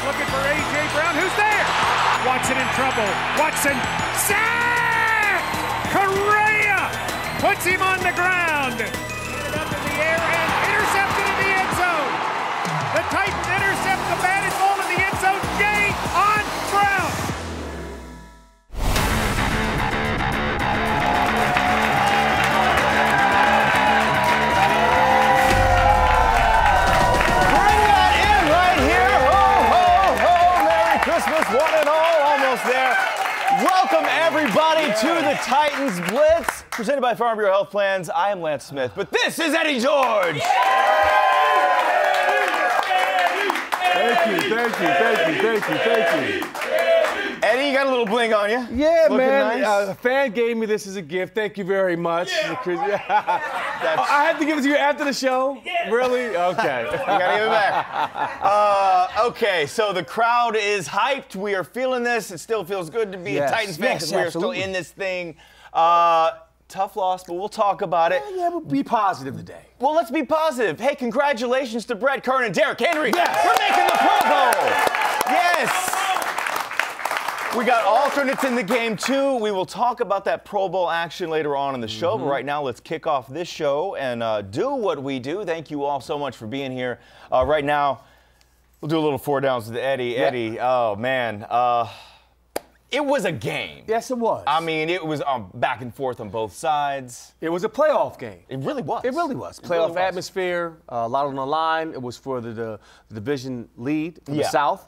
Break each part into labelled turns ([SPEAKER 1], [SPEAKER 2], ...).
[SPEAKER 1] looking for A.J. Brown, who's there. Watson in trouble. Watson, sack! Correa puts him on the ground. Hit up in the air and intercepted in the end zone. The Titans intercept the batted ball in the end zone. Game on Brown.
[SPEAKER 2] One and all, almost there. Welcome, everybody, to the Titans Blitz, presented by Farm Bureau Health Plans. I am Lance Smith, but this is Eddie George.
[SPEAKER 3] Thank you.
[SPEAKER 2] Eddie, you got a little bling on you.
[SPEAKER 3] Yeah,
[SPEAKER 2] looking
[SPEAKER 3] man.
[SPEAKER 2] Nice.
[SPEAKER 3] A fan gave me this as a gift. Thank you very much.
[SPEAKER 2] That's,
[SPEAKER 3] I had to give it to you after the show? Yeah. Really? Okay.
[SPEAKER 2] you gotta give it back. Okay, so the crowd is hyped. We are feeling this. It still feels good to be a Titans fan because we are still in this thing. Tough loss, but we'll talk about it.
[SPEAKER 3] Yeah, we'll be positive today.
[SPEAKER 2] Well, let's be positive. Hey, congratulations to Brett Kern and Derrick Henry for making the Pro Bowl. Yes. We got alternates in the game, too. We will talk about that Pro Bowl action later on in the show. But right now, let's kick off this show and do what we do. Thank you all so much for being here. Right now, we'll do a little four downs with Eddie. Yeah. Eddie, oh, man. It was a game.
[SPEAKER 3] Yes, it was.
[SPEAKER 2] I mean, it was back and forth on both sides.
[SPEAKER 3] It was a playoff game.
[SPEAKER 2] It really was.
[SPEAKER 3] It really was. Playoff atmosphere, a lot on the line. It was for the division lead from the South.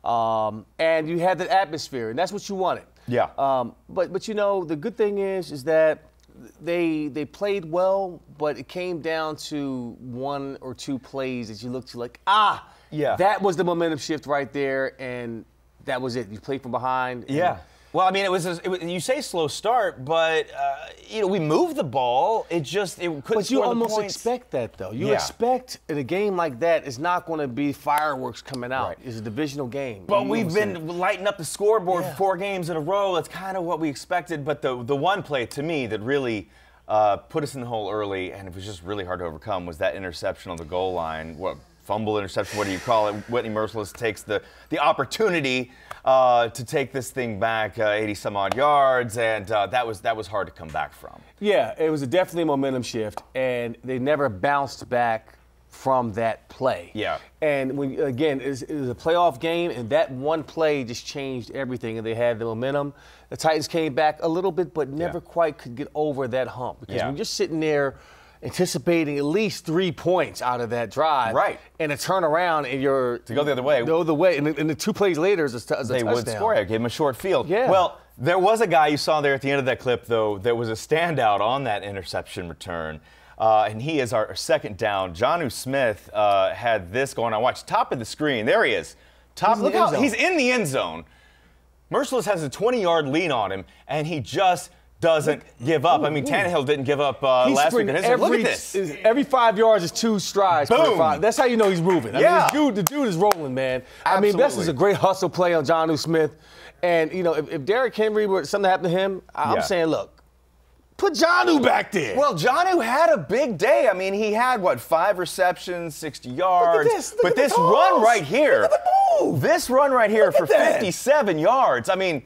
[SPEAKER 3] And you had the atmosphere, and that's what you wanted.
[SPEAKER 2] Yeah.
[SPEAKER 3] But you know, the good thing is that they played well, but it came down to one or two plays that you looked to like, that was the momentum shift right there, and that was it. You played from behind.
[SPEAKER 2] Yeah. Well, I mean, it was you say slow start, but you know, we moved the ball. It couldn't score the points.
[SPEAKER 3] But you almost expect that, though. You expect in a game like that, it's not going to be fireworks coming out. Right. It's a divisional game.
[SPEAKER 2] But we've been lighting up the scoreboard for 4 games in a row. That's kind of what we expected. But the one play to me that really put us in the hole early, and it was just really hard to overcome, was that interception on the goal line. Fumble, interception, what do you call it? Whitney Merciless takes the opportunity to take this thing back 80-some-odd yards, and that was hard to come back from. Yeah,
[SPEAKER 3] it was definitely a momentum shift, and they never bounced back from that play.
[SPEAKER 2] Yeah.
[SPEAKER 3] And when again, it was a playoff game, and that one play just changed everything, and they had the momentum. The Titans came back a little bit, but never quite could get over that hump, because when you're sitting there anticipating at least 3 points out of that drive.
[SPEAKER 2] Right.
[SPEAKER 3] And a turnaround and you're
[SPEAKER 2] to go the other way.
[SPEAKER 3] The other way. And the 2 plays later is a touchdown.
[SPEAKER 2] They would score. I gave him a short field.
[SPEAKER 3] Yeah.
[SPEAKER 2] Well, there was a guy you saw there at the end of that clip, though, that was a standout on that interception return. And he is our second down. Jonnu Smith had this going on. Watch, top of the screen. There he is. Look how he's in the end zone. Merciless has a 20-yard lead on him, and he just doesn't give up. I mean, Tannehill didn't give up last week. Look at this.
[SPEAKER 3] Every 5 yards is 2 strides.
[SPEAKER 2] Boom.
[SPEAKER 3] That's how you know he's moving. I mean, the dude is rolling, man.
[SPEAKER 2] Absolutely.
[SPEAKER 3] I mean, this is a great hustle play on Jonnu Smith. And, you know, if Derrick Henry were something happened to him, I'm saying, look, put Jonnu back there.
[SPEAKER 2] Well, Jonnu had a big day. I mean, he had, 5 receptions, 60 yards.
[SPEAKER 3] Look at this run right here. Look at the move.
[SPEAKER 2] This run right here for 57 yards. I mean,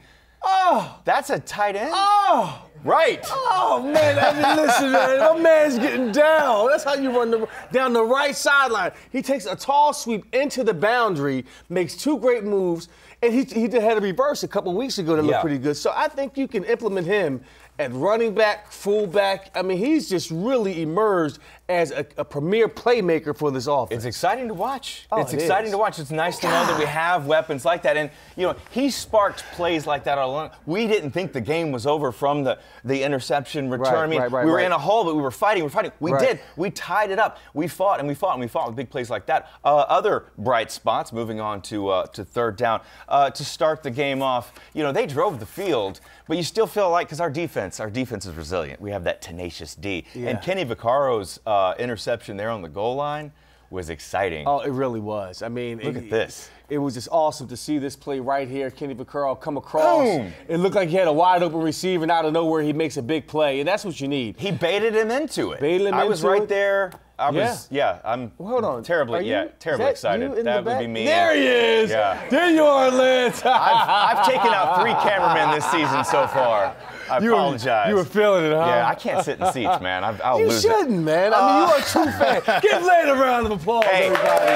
[SPEAKER 2] that's a tight end. Right.
[SPEAKER 3] Oh, man. I mean, listen, man. My man's getting down. That's how you run down the right sideline. He takes a tall sweep into the boundary, makes 2 great moves, and he had a reverse a couple weeks ago that looked pretty good. So I think you can implement him at running back, fullback. I mean, he's just really emerged as a premier playmaker for this offense.
[SPEAKER 2] It's exciting to watch. It's exciting to watch. It's nice to know that we have weapons like that. And, you know, he sparked plays like that all along. We didn't think the game was over from the interception return. We were in a hole, but we were fighting. We did. We tied it up. We fought and we fought and we fought with big plays like that. Other bright spots, moving on to third down. To start the game off, you know, they drove the field, but you still feel like, because our defense is resilient. We have that tenacious D. And Kenny Vaccaro's interception there on the goal line was exciting.
[SPEAKER 3] Oh, it really was. I mean,
[SPEAKER 2] look at this.
[SPEAKER 3] it was just awesome to see this play right here. Kenny Vaccaro come across. Boom. It looked like he had a wide open receiver, and out of nowhere he makes a big play, and that's what you need.
[SPEAKER 2] He baited him into it.
[SPEAKER 3] I
[SPEAKER 2] was right there. I'm
[SPEAKER 3] hold on.
[SPEAKER 2] terribly excited. That would be me.
[SPEAKER 3] There he is.
[SPEAKER 2] Yeah.
[SPEAKER 3] There you are, Lance.
[SPEAKER 2] I've taken out 3 cameramen this season so far. I apologize.
[SPEAKER 3] You were feeling it, huh?
[SPEAKER 2] Yeah, I can't sit in seats, man. I'll lose it.
[SPEAKER 3] You shouldn't, man. I mean, you are a true fan. Give Lane a round of applause, everybody.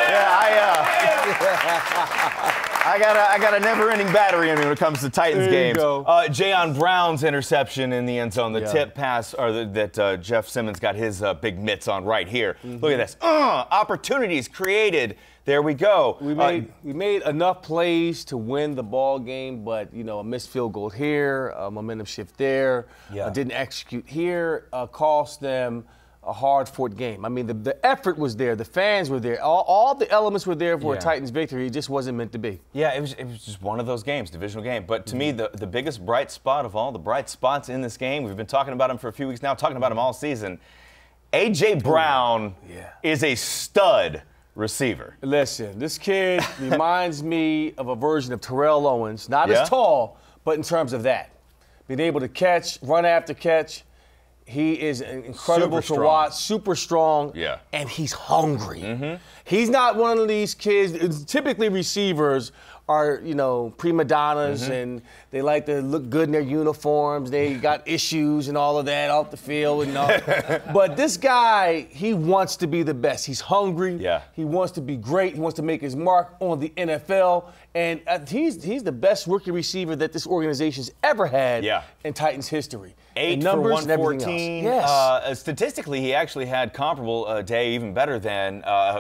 [SPEAKER 2] I got a never-ending battery in me when it comes to Titans games. Jayon Brown's interception in the end zone, the tip pass, that Jeff Simmons got his big mitts on right here. Look at this. Opportunities created. There we go.
[SPEAKER 3] We made enough plays to win the ball game, but a missed field goal here, a momentum shift there, didn't execute here, cost them a hard-fought game. I mean, the effort was there, the fans were there, all the elements were there for a Titans victory. It just wasn't meant to be.
[SPEAKER 2] Yeah, it was just one of those games, divisional game. But to me, the biggest bright spot of all the bright spots in this game, we've been talking about him for a few weeks now, talking about him all season. A.J. Brown is a stud receiver.
[SPEAKER 3] Listen, this kid reminds me of a version of Terrell Owens, not as tall, but in terms of that. Being able to catch, run after catch. He is incredible to watch, super strong, and he's hungry. He's not one of these kids. Typically, receivers are, prima donnas, and they like to look good in their uniforms. They got issues and all of that off the field. And all. But this guy, he wants to be the best. He's hungry. He wants to be great. He wants to make his mark on the NFL. And he's the best rookie receiver that this organization's ever had in Titans history.
[SPEAKER 2] 8 for 114.
[SPEAKER 3] Yes.
[SPEAKER 2] Statistically, he actually had comparable day, even better than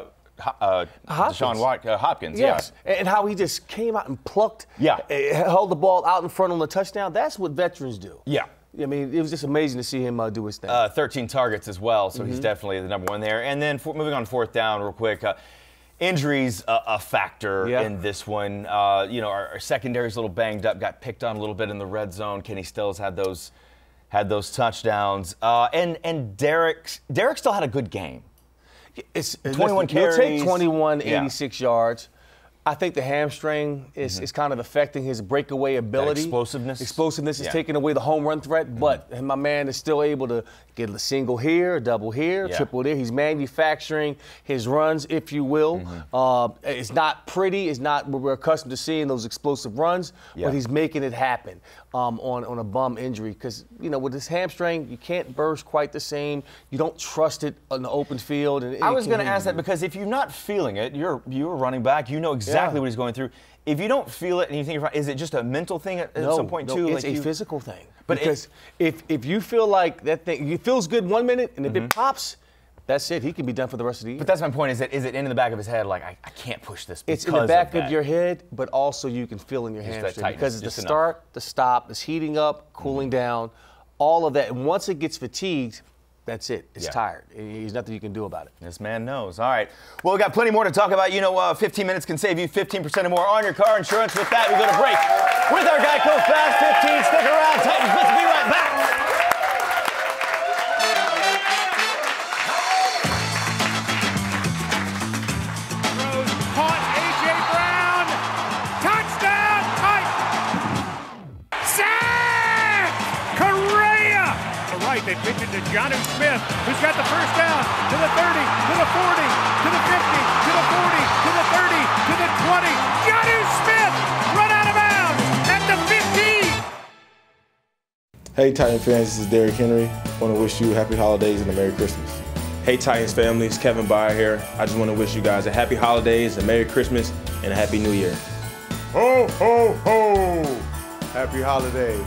[SPEAKER 2] Hopkins.
[SPEAKER 3] Yes. And how he just came out and plucked, held the ball out in front on the touchdown. That's what veterans do. I mean, it was just amazing to see him do his thing.
[SPEAKER 2] 13 targets as well, so he's definitely the number one there. And then moving on 4th down real quick. Injuries a factor in this one. Our secondary's a little banged up, got picked on a little bit in the red zone. Kenny Stills had those touchdowns. And Derek still had a good game.
[SPEAKER 3] It's
[SPEAKER 2] 21 carries.
[SPEAKER 3] He'll take 21, 86 yards. I think the hamstring is kind of affecting his breakaway ability.
[SPEAKER 2] Explosiveness.
[SPEAKER 3] Explosiveness is taking away the home run threat, but my man is still able to get a single here, a double here, triple there. He's manufacturing his runs, if you will. It's not pretty. It's not what we're accustomed to seeing, those explosive runs, but he's making it happen on a bum injury because, with this hamstring, you can't burst quite the same. You don't trust it on the open field. And
[SPEAKER 2] I was going to ask that because if you're not feeling it, you're a running back. You know exactly what he's going through. If you don't feel it and you think you're fine, is it just a mental thing at some point too?
[SPEAKER 3] It's a physical thing. But because if you feel like that thing, it feels good 1 minute and if it pops, that's it. He can be done for the rest of the year.
[SPEAKER 2] But that's my point. Is it in the back of his head like I can't push this?
[SPEAKER 3] It's in the back of your head, but also you can feel in your hamstring because it's the start, the stop, it's heating up, cooling down, all of that. And once it gets fatigued, that's it. It's tired. There's nothing you can do about it.
[SPEAKER 2] This man knows. All right. Well, we got plenty more to talk about. 15 minutes can save you 15% or more on your car insurance. With that, we go to break with our Geico Fast 15. Stick around. Titans Blitz will be right back.
[SPEAKER 1] Caught A.J. Brown. Touchdown, Titans. Sack! Correa. Right, they pitch it to Jonnu Smith, who's got the first down to the 30, to the 40, to the 50, to the 40, to the 30, to the 20. Jonnu Smith run out of bounds at the 15.
[SPEAKER 4] Hey Titan fans, this is Derrick Henry. I want to wish you happy holidays and a Merry Christmas.
[SPEAKER 5] Hey Titans family, it's Kevin Byer here. I just want to wish you guys a happy holidays, a Merry Christmas, and a Happy New Year.
[SPEAKER 6] Ho, ho, ho! Happy holidays.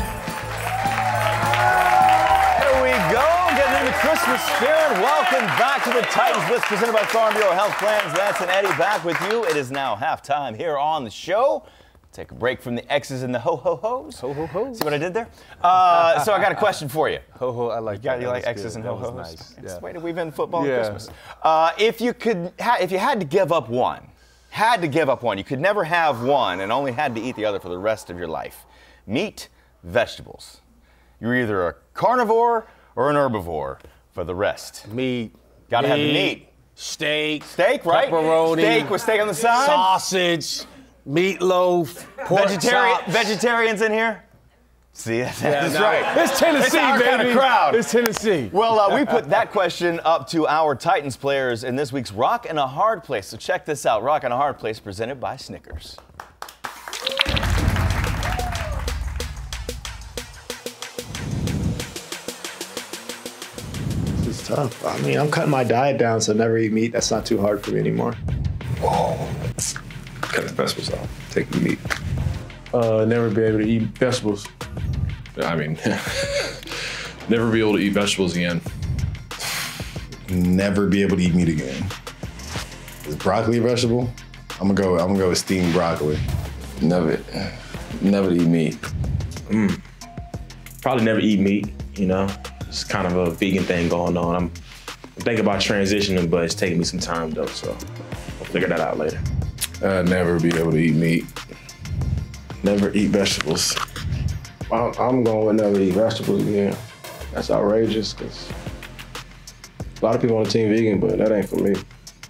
[SPEAKER 2] There we go, getting into Christmas spirit. Welcome back to the Titans Blitz presented by Farm Bureau Health Plans. Lance and Eddie back with you. It is now halftime here on the show. Take a break from the X's and the ho-ho-hos.
[SPEAKER 3] Ho-ho-hos.
[SPEAKER 2] See what I did there? So I got a question for you.
[SPEAKER 3] Ho-ho, I like that.
[SPEAKER 2] You like X's and ho-ho-hos?
[SPEAKER 3] Nice.
[SPEAKER 2] It's the way that we've been football at Christmas. If you had to give up one, you could never have one and only had to eat the other for the rest of your life. Meat, vegetables. You're either a carnivore or an herbivore for the rest.
[SPEAKER 3] Meat.
[SPEAKER 2] Gotta have the meat.
[SPEAKER 3] Steak.
[SPEAKER 2] Steak, right?
[SPEAKER 3] Pepperoni.
[SPEAKER 2] Steak with steak on the side.
[SPEAKER 3] Sausage, meatloaf, pork chops.
[SPEAKER 2] Vegetarians in here? See, that's
[SPEAKER 3] no.
[SPEAKER 2] right.
[SPEAKER 3] It's Tennessee,
[SPEAKER 2] it's our
[SPEAKER 3] baby.
[SPEAKER 2] Kind of crowd.
[SPEAKER 3] It's Tennessee.
[SPEAKER 2] Well, we put that question up to our Titans players in this week's Rock and a Hard Place. So check this out. Rock and a Hard Place presented by Snickers.
[SPEAKER 7] It's tough. I mean, I'm cutting my diet down, so never eat meat. That's not too hard for me anymore.
[SPEAKER 8] Cut the vegetables off. Take the meat.
[SPEAKER 5] Never be able to eat vegetables.
[SPEAKER 8] I mean, never be able to eat vegetables again.
[SPEAKER 9] Never be able to eat meat again. Is broccoli a vegetable? I'm gonna go with steamed broccoli.
[SPEAKER 8] Never eat meat.
[SPEAKER 5] Probably never eat meat, you know. It's kind of a vegan thing going on. I'm thinking about transitioning, but it's taking me some time though, so I'll figure that out later.
[SPEAKER 9] Never be able to eat meat.
[SPEAKER 5] Never eat vegetables.
[SPEAKER 7] I'm going with never eat vegetables again. That's outrageous, because a lot of people on the team vegan, but that ain't for me.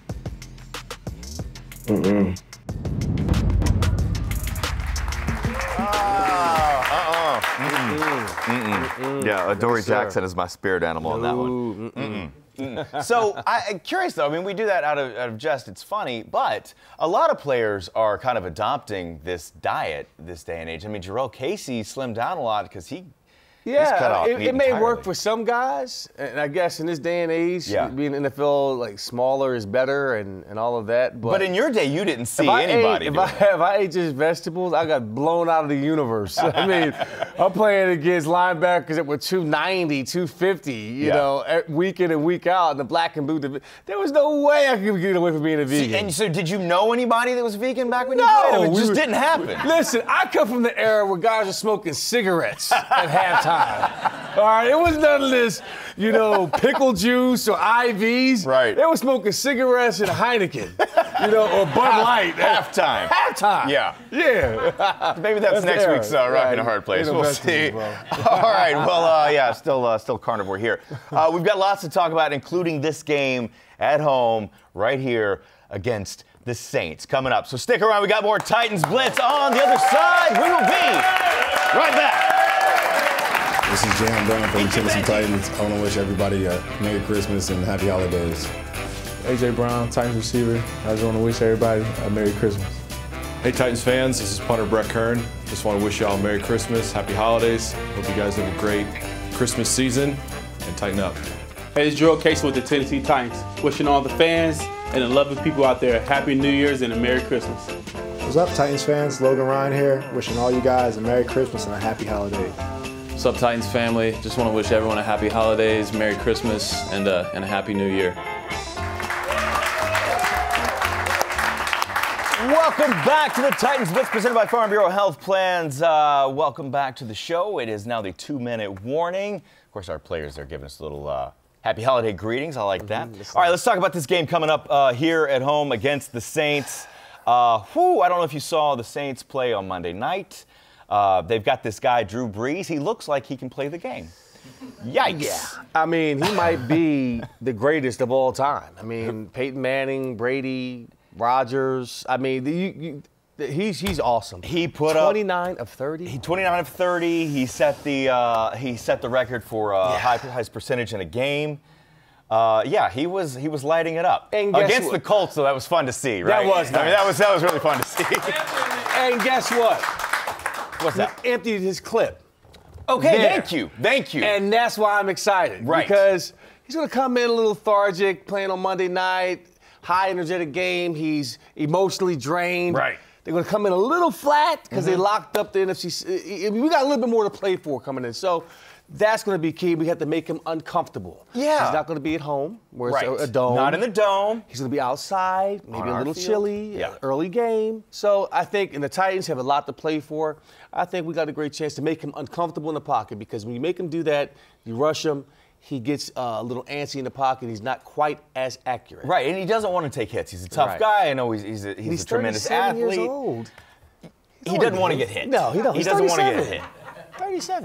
[SPEAKER 2] Yeah, Dory Jackson is my spirit animal in that one. So I'm curious though. I mean, we do that out of jest. It's funny, but a lot of players are kind of adopting this diet this day and age. I mean, Jarrell Casey slimmed down a lot because he's cut off meat
[SPEAKER 3] it may
[SPEAKER 2] entirely.
[SPEAKER 3] work for some guys, and I guess in this day and age, being in the NFL, like smaller is better and all of that.
[SPEAKER 2] But in your day, you didn't see anybody.
[SPEAKER 3] If I ate just vegetables, I got blown out of the universe. I mean, I'm playing against linebackers that were 290, 250, you know, week in and week out in the black and blue. There was no way I could get away from being a vegan.
[SPEAKER 2] And so, did you know anybody that was vegan back when
[SPEAKER 3] No,
[SPEAKER 2] you played? It just didn't happen.
[SPEAKER 3] Listen, I come from the era where guys were smoking cigarettes at halftime. All right, it was none of this, you know, pickle juice or IVs.
[SPEAKER 2] Right.
[SPEAKER 3] They were smoking cigarettes and Heineken, you know, or Bud Light.
[SPEAKER 2] Halftime.
[SPEAKER 3] Halftime.
[SPEAKER 2] Yeah.
[SPEAKER 3] Yeah.
[SPEAKER 2] Maybe that's next
[SPEAKER 3] the
[SPEAKER 2] week's
[SPEAKER 3] era.
[SPEAKER 2] Rock in a Hard Place.
[SPEAKER 3] Ain't no
[SPEAKER 2] We'll
[SPEAKER 3] vegetables,
[SPEAKER 2] see.
[SPEAKER 3] bro.
[SPEAKER 2] All right. Well, still carnivore here. We've got lots to talk about, including this game at home right here against the Saints coming up. So stick around. We got more Titans Blitz on the other side. We will be right back.
[SPEAKER 4] This is Jam Brown from the Tennessee Titans. I want to wish everybody a Merry Christmas and Happy Holidays.
[SPEAKER 5] AJ Brown, Titans receiver. I just want to wish everybody a Merry Christmas.
[SPEAKER 8] Hey Titans fans, this is punter Brett Kern. Just want to wish y'all a Merry Christmas, Happy Holidays. Hope you guys have a great Christmas season and tighten up.
[SPEAKER 10] Hey, it's Jarrell Casey with the Tennessee Titans. Wishing all the fans and the loving people out there Happy New Year's and a Merry Christmas.
[SPEAKER 7] What's up, Titans fans? Logan Ryan here, wishing all you guys a Merry Christmas and a Happy Holiday.
[SPEAKER 11] What's up, Titans family? Just want to wish everyone a happy holidays, Merry Christmas, and a happy New Year.
[SPEAKER 2] Welcome back to the Titans Blitz presented by Farm Bureau Health Plans. Welcome back to the show. It is now the 2-minute warning. Of course, our players are giving us a little happy holiday greetings. I like that. All right, let's talk about this game coming up here at home against the Saints. I don't know if you saw the Saints play on Monday night. They've got this guy, Drew Brees. He looks like he can play the game. Yikes.
[SPEAKER 3] Yeah. I mean, he might be the greatest of all time. I mean, Peyton Manning, Brady, Rodgers. I mean, he's awesome.
[SPEAKER 2] He put
[SPEAKER 3] 29 of 30.
[SPEAKER 2] 29 of 30. He set the record for highest percentage in a game. He was lighting it up.
[SPEAKER 3] And
[SPEAKER 2] against the Colts, so that was fun to see, right?
[SPEAKER 3] That was nice.
[SPEAKER 2] I mean, that was really fun to see.
[SPEAKER 3] And guess what?
[SPEAKER 2] What's that?
[SPEAKER 3] He emptied his clip.
[SPEAKER 2] Okay,
[SPEAKER 3] There.
[SPEAKER 2] thank you.
[SPEAKER 3] And that's why I'm excited.
[SPEAKER 2] Right.
[SPEAKER 3] Because he's going to come in a little lethargic, playing on Monday night, high energetic game. He's emotionally drained.
[SPEAKER 2] Right.
[SPEAKER 3] They're going to come in a little flat because they locked up the NFC. We got a little bit more to play for coming in. So that's going to be key. We have to make him uncomfortable.
[SPEAKER 2] Yeah.
[SPEAKER 3] He's not going to be at home where
[SPEAKER 2] Right.
[SPEAKER 3] it's a dome.
[SPEAKER 2] Not in the dome.
[SPEAKER 3] He's going to be outside, maybe
[SPEAKER 2] On
[SPEAKER 3] a
[SPEAKER 2] our
[SPEAKER 3] little
[SPEAKER 2] field.
[SPEAKER 3] chilly,
[SPEAKER 2] Yeah.
[SPEAKER 3] early game. So I think, and the Titans have a lot to play for. I think we got a great chance to make him uncomfortable in the pocket, because when you make him do that, you rush him, he gets a little antsy in the pocket. He's not quite as accurate.
[SPEAKER 2] Right, and he doesn't want to take hits. He's a tough guy. I know he's a tremendous
[SPEAKER 3] 37
[SPEAKER 2] athlete.
[SPEAKER 3] years old.
[SPEAKER 2] He doesn't want to get hit.
[SPEAKER 3] No, he don't.
[SPEAKER 2] He
[SPEAKER 3] He's
[SPEAKER 2] doesn't want to get
[SPEAKER 3] 37.
[SPEAKER 2] hit.
[SPEAKER 3] 37.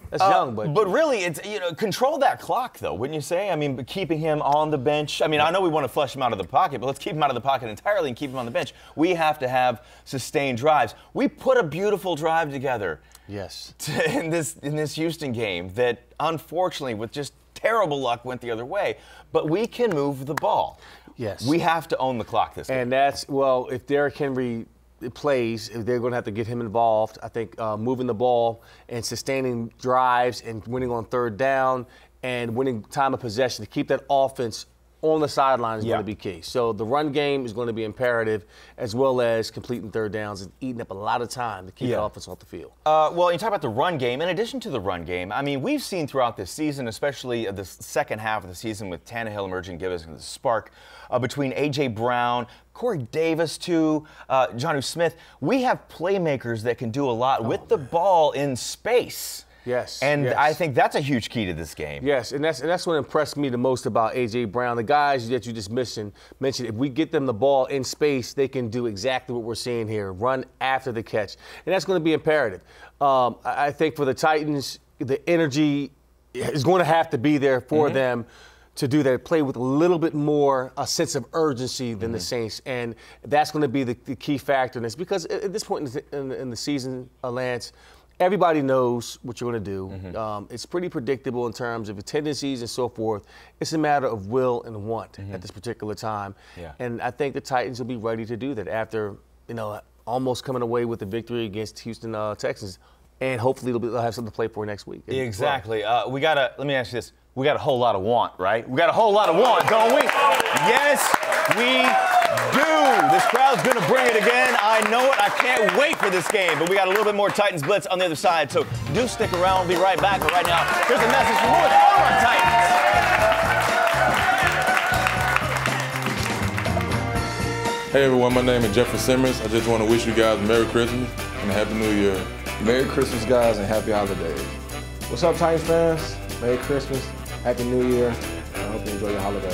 [SPEAKER 3] That's young, but
[SPEAKER 2] really, it's control that clock though, wouldn't you say? I mean, keeping him on the bench. I mean, I know we want to flush him out of the pocket, but let's keep him out of the pocket entirely and keep him on the bench. We have to have sustained drives. We put a beautiful drive together.
[SPEAKER 3] Yes.
[SPEAKER 2] In this Houston game that unfortunately, with just terrible luck, went the other way. But we can move the ball.
[SPEAKER 3] Yes.
[SPEAKER 2] We have to own the clock this game.
[SPEAKER 3] And that's if Derrick Henry plays, they're going to have to get him involved. I think moving the ball and sustaining drives and winning on third down and winning time of possession to keep that offense on the sideline is going to be key. So the run game is going to be imperative, as well as completing third downs and eating up a lot of time to keep the offense off the field.
[SPEAKER 2] Well, you talk about the run game. In addition to the run game, I mean, we've seen throughout this season, especially the second half of the season with Tannehill emerging, give us the spark between A.J. Brown, Corey Davis, too, Jonnu Smith. We have playmakers that can do a lot with the ball in space.
[SPEAKER 3] Yes.
[SPEAKER 2] And I think that's a huge key to this game.
[SPEAKER 3] Yes, and that's what impressed me the most about A.J. Brown. The guys that you just mentioned, if we get them the ball in space, they can do exactly what we're seeing here, run after the catch. And that's going to be imperative. I think for the Titans, the energy is going to have to be there for them to do that, play with a little bit more a sense of urgency than the Saints. And that's going to be the key factor in this, because at this point in the season, Lance, everybody knows what you're going to do. It's pretty predictable in terms of tendencies and so forth. It's a matter of will and want at this particular time.
[SPEAKER 2] Yeah.
[SPEAKER 3] And I think the Titans will be ready to do that after, almost coming away with the victory against Houston Texans. And hopefully they'll have something to play for next week.
[SPEAKER 2] Exactly. Let me ask you this. We got a whole lot of want, right? We got a whole lot of want, don't we? Yes, we do. This crowd's going to bring it again. I know it. I can't wait for this game. But we got a little bit more Titans Blitz on the other side. So do stick around. We'll be right back. But right now, here's a message from more on Titans.
[SPEAKER 12] Hey everyone, my name is Jeffrey Simmons. I just want to wish you guys Merry Christmas and a Happy New Year.
[SPEAKER 7] Merry Christmas, guys, and Happy Holidays. What's up, Titans fans? Merry Christmas, Happy New Year, and I hope you enjoy your holidays.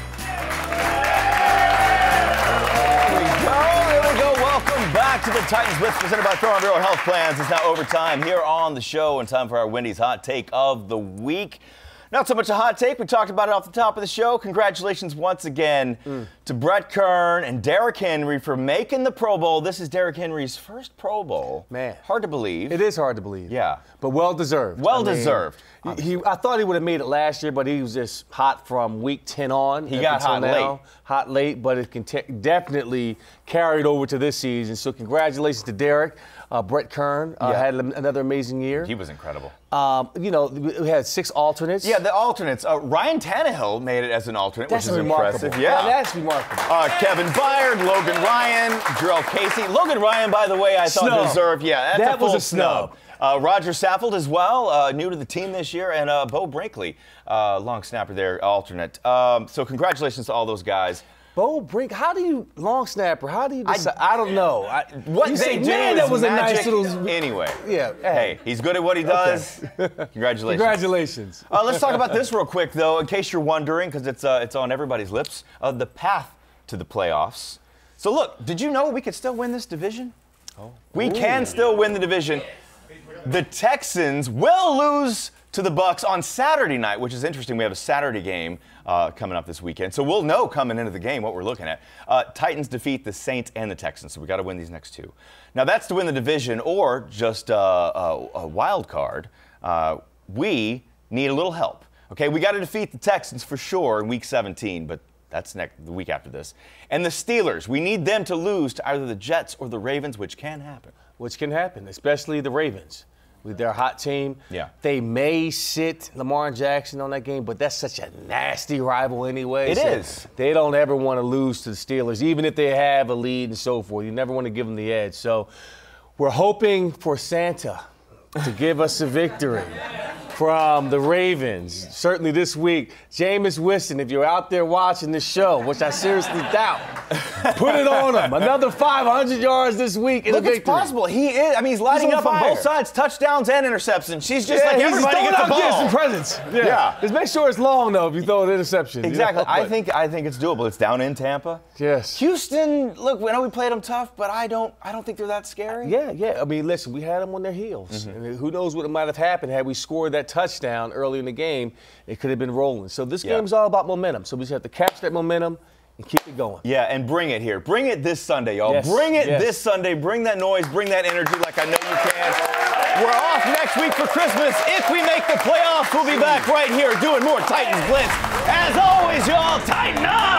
[SPEAKER 2] Here we go. Welcome back to the Titans Blitz, presented by Throwing Real Health Plans. It's now overtime here on the show, and time for our Wendy's Hot Take of the Week. Not so much a hot take. We talked about it off the top of the show. Congratulations once again to Brett Kern and Derrick Henry for making the Pro Bowl. This is Derrick Henry's first Pro Bowl.
[SPEAKER 3] Man.
[SPEAKER 2] Hard to believe.
[SPEAKER 3] It is hard to believe.
[SPEAKER 2] Yeah.
[SPEAKER 3] But well-deserved.
[SPEAKER 2] Well-deserved.
[SPEAKER 3] I thought he would have made it last year, but he was just hot from week 10 on.
[SPEAKER 2] He got hot late.
[SPEAKER 3] Hot late, but it can definitely carried over to this season. So congratulations to Derrick. Brett Kern had another amazing year.
[SPEAKER 2] He was incredible.
[SPEAKER 3] We had 6 alternates.
[SPEAKER 2] Yeah, the alternates. Ryan Tannehill made it as an alternate, which is
[SPEAKER 3] remarkable.
[SPEAKER 2] impressive. Yeah,
[SPEAKER 3] that's remarkable.
[SPEAKER 2] Kevin Byard, Logan Ryan, Jarrell Casey. Logan Ryan, by the way, I thought deserved. Yeah, that's
[SPEAKER 3] that was a snub.
[SPEAKER 2] Roger Saffold as well, new to the team this year, and Bo Brinkley, long snapper there, alternate. So congratulations to all those guys.
[SPEAKER 3] Bo Brink, long snapper, how do you decide? I don't know.
[SPEAKER 2] What
[SPEAKER 3] you
[SPEAKER 2] they
[SPEAKER 3] say,
[SPEAKER 2] do
[SPEAKER 3] man,
[SPEAKER 2] is
[SPEAKER 3] that was
[SPEAKER 2] magic.
[SPEAKER 3] A nice little.
[SPEAKER 2] Anyway.
[SPEAKER 3] Yeah.
[SPEAKER 2] Hey, he's good at what he does. Okay. Congratulations.
[SPEAKER 3] Congratulations.
[SPEAKER 2] Let's talk about this real quick, though, in case you're wondering, because it's on everybody's lips, the path to the playoffs. So, look, did you know we could still win this division? We can still win the division. The Texans will lose to the Bucs on Saturday night, which is interesting. We have a Saturday game coming up this weekend. So we'll know coming into the game what we're looking at. Titans defeat the Saints and the Texans, so we got to win these next 2. Now, that's to win the division or just a wild card. We need a little help. Okay, we got to defeat the Texans for sure in Week 17, but that's the week after this. And the Steelers, we need them to lose to either the Jets or the Ravens, which can happen.
[SPEAKER 3] Which can happen, especially the Ravens. With their hot team,
[SPEAKER 2] they
[SPEAKER 3] may sit Lamar Jackson on that game, but that's such a nasty rival anyway.
[SPEAKER 2] It is.
[SPEAKER 3] They don't ever want to lose to the Steelers, even if they have a lead and so forth. You never want to give them the edge. So we're hoping for Santa to give us a victory. from the Ravens, certainly this week. Jameis Winston, if you're out there watching this show, which I seriously doubt, put it on him. Another 500 yards this week in a victory.
[SPEAKER 2] It's possible. He is. I mean, he's lighting up on both sides, touchdowns and interceptions. She's just like everybody gets the ball.
[SPEAKER 3] Some presents. Yeah. Just make sure it's long, though, if you throw an interception.
[SPEAKER 2] Exactly. I think it's doable. It's down in Tampa.
[SPEAKER 3] Yes.
[SPEAKER 2] Houston, look, I know we played them tough, but I don't think they're that scary.
[SPEAKER 3] Yeah. I mean, listen, we had them on their heels.
[SPEAKER 2] Mm-hmm.
[SPEAKER 3] And who knows what might have happened had we scored that touchdown early in the game. It could have been rolling. So this game is all about momentum. So we just have to catch that momentum and keep it going.
[SPEAKER 2] Yeah, and bring it here. Bring it this Sunday, y'all.
[SPEAKER 3] Yes.
[SPEAKER 2] Bring it this Sunday. Bring that noise. Bring that energy like I know you can. We're off next week for Christmas. If we make the playoffs, we'll be back right here doing more Titans Blitz. As always, y'all, tighten up!